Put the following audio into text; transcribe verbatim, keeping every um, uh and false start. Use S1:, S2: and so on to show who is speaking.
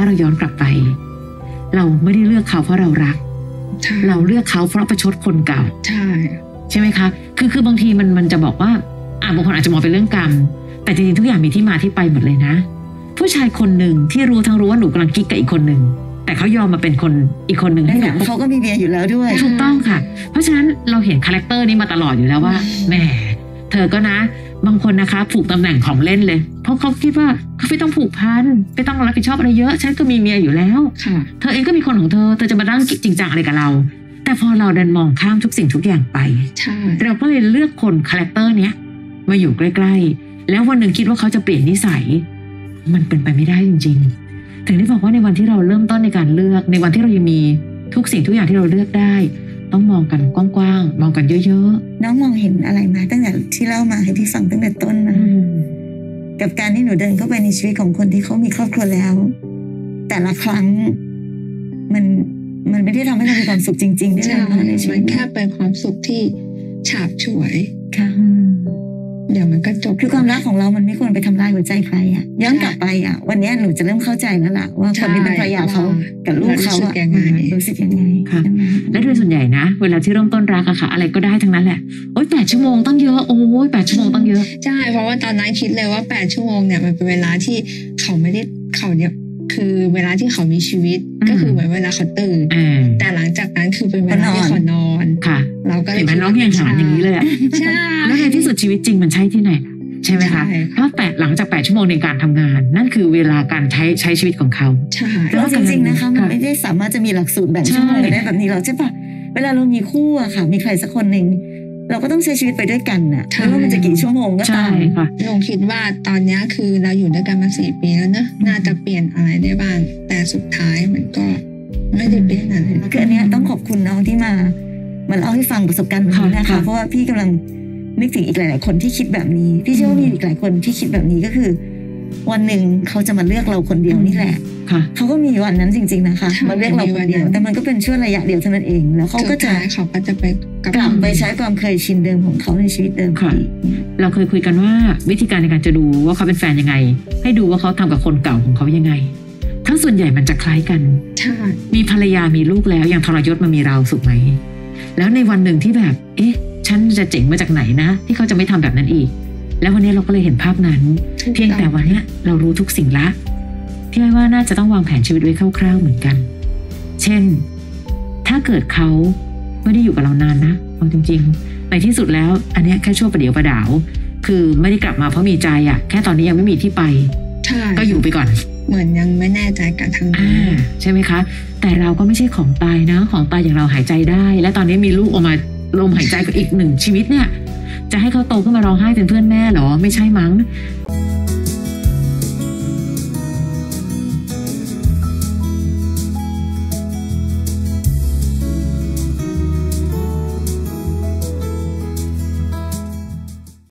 S1: าเราย้อนกลับไปเราไม่ได้เลือกเขาเพราะเรารักเราเลือกเขาเพราะประชดคนเก่า
S2: ใช่
S1: ใช่ไหมคะคือคือบางทีมันมันจะบอกว่าอ่ะบางคนอาจจะมองเป็นเรื่องกรรมแต่จริงๆทุกอย่างมีที่มาที่ไปหมดเลยนะผู้ชายคนหนึ่งที่รู้ทั้งรู้ว่าหนูกำลังกิ๊กกับอีกคนหนึ่งแต่เขายอมมาเป็นคนอีกคนหนึ่ง
S3: ให้หนูเขาก็มีเมียอยู่แล้วด้วย
S1: ถูกต้องค่ะเพราะฉะนั้นเราเห็นคาแรคเตอร์นี้มาตลอดอยู่แล้วว่าแหมเธอก็นะบางคนนะคะผูกตำแหน่งของเล่นเลยเพราะเขาคิดว่าเขาไม่ต้องผูกพันไม่ต้องรับผิดชอบอะไรเยอะฉันก็มีเมียอยู่แล้วเธอเองก็มีคนของเธอเธอจะมาดั้งจริงจังอะไรกับเราแต่พอเราดันมองข้ามทุกสิ่งทุกอย่างไปเราก็เลยเลือกคนคาแรคเตอร์เนี้ยมาอยู่ใกล้ๆแล้ววันหนึ่งคิดว่าเขาจะเปลี่ยนนิสัยมันเป็นไปไม่ได้จริงๆถึงได้บอกว่าในวันที่เราเริ่มต้นในการเลือกในวันที่เรายังมีทุกสิ่งทุกอย่างที่เราเลือกได้ต้องมองกันกว้างๆมองกันเยอะ
S3: ๆน้องมองเห็นอะไรมาตั้งแต่ที่เล่ามาให้พี่ฟังตั้งแต่ต้นนะกับการที่หนูเดินเข้าไปในชีวิตของคนที่เขามีครอบครัวแล้วแต่ละครั้งมันมันไม่ได้ทำให้เรามีความสุขจริงๆได้เลยในชีวิต
S2: มันแค่เป็นความสุขที่ฉาบฉวย
S3: ค่ะ
S2: เดี๋ยวมันก็จบ
S3: คือความรักของเรามันไม่ควรไปทำลายหัวใจใครอ่ะย้อนกลับไปอ่ะวันนี้หนูจะเริ่มเข้าใจแล้วล่ะว่าคนที่เป็นภรรยาเขากับลูกเขาอ่ะรู้สึกยังไง
S1: ค่ะและโดยส่วนใหญ่นะเวลาที่เริ่มต้นรักอะค่ะอะไรก็ได้ทั้งนั้นแหละโอ๊ยแปดชั่วโมงตั้งเยอะโอ้ยแปดชั่วโมงตั้งเยอะ
S2: ใช่เพราะว่าตอนนั้นคิดเลยว่าแปดชั่วโมงเนี่ยมันเป็นเวลาที่เขาไม่ได้เขาเนี่ยคือเวลาที่เขามีชีวิตก็คือเหมือนเวลาเขาตื่นแต่หลังจากนั้นคือเป็นเวลาที่เขานอน
S1: ค่ะ
S2: เราก็เลย
S1: เห็นไหมน้องยังหาอย่างนี้เลยอะ
S2: ใช่
S1: แล้วในที่สุดชีวิตจริงมันใช่ที่ไหนใช่ไหมคะเพราะแต่หลังจากแปดชั่วโมงในการทำงานนั่นคือเวลาการใช้ใช้ชีวิตของเขา
S2: ใช่
S3: แล้วจริงๆนะคะมันไม่ได้สามารถจะมีหลักสูตรแบ่งชั่วโมงได้แบบนี้เราใช่ปะเวลาเรามีคู่อะค่ะมีใครสักคนหนึ่งเราก็ต้องใช้ชีวิตไปด้วยกันน่ะไม่ว่ามันจะกี่ชั่วโมงก็ตาม
S2: ลงคิดว่าตอนนี้คือเราอยู่ด้วยกันมาสี่ปีแล้วนะน่าจะเปลี่ยนอะไรได้บ้างแต่สุดท้ายมันก็ไม่ได้เปลี่ยนอะไร
S3: คืออันนี้ต้องขอบคุณน้องที่มามาเล่าให้ฟังประสบการณ์นี้นะคะเพราะว่าพี่กำลังนึกถึงอีกหลายๆคนที่คิดแบบนี้พี่เชื่อว่ามีอีกหลายคนที่คิดแบบนี้ก็คือวันหนึ่งเขาจะมาเลือกเราคนเดียวนี่แหละเขาก็มีวันนั้นจริงๆนะคะมาเลือกเราคนเดียวแต่มันก็เป็นช่วงระยะเดียวเท่านั้นเองแล้วเขาก็จะ
S2: เขาก็จะไป
S3: กลับไปใช้ความเคยชินเดิมของเขาในชีวิตเดิม
S1: ค่ะเราเคยคุยกันว่าวิธีการในการจะดูว่าเขาเป็นแฟนยังไงให้ดูว่าเขาทำกับคนเก่าของเขายังไงทั้งส่วนใหญ่มันจะคล้ายกันมีภรรยามีลูกแล้วยังทรยศมามีเราสุขไหมแล้วในวันหนึ่งที่แบบเอ๊ะฉันจะเจ๋งมาจากไหนนะที่เขาจะไม่ทำแบบนั้นอีกแล้ววันนี้เราก็เลยเห็นภาพนั้นเพียงแต่วันนี้เรารู้ทุกสิ่งละพี่ว่าน่าจะต้องวางแผนชีวิตไว้คร่าวๆเหมือนกันเช่นถ้าเกิดเขาไม่ได้อยู่กับเรานานนะเอาจริงๆในที่สุดแล้วอันนี้แค่ชั่วประเดี๋ยวประดาวคือไม่ได้กลับมาเพราะมีใจอ่ะแค่ตอนนี้ยังไม่มีที่ไปก็อยู่ไปก่อน
S2: เหมือนยังไม่แน่ใจกับทาง
S1: อ่าใช่ไหมคะแต่เราก็ไม่ใช่ของตายนะของตายอย่างเราหายใจได้และตอนนี้มีลูกออกมาลมหายใจกับอีกหนึ่งชีวิตเนี่ยจะให้เขาโตขึ้นมาร้องไห้เป็นเพื่อนแม่หรอไม่ใช่มั้ง